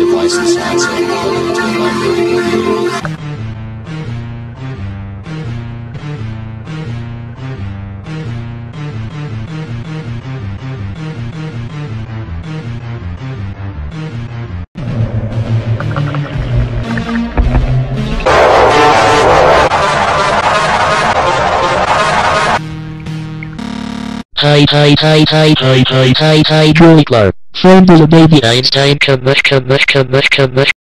device inside, so I'm plugging into a library computer. Hi, Joyler. Friend of the baby Einstein, come much.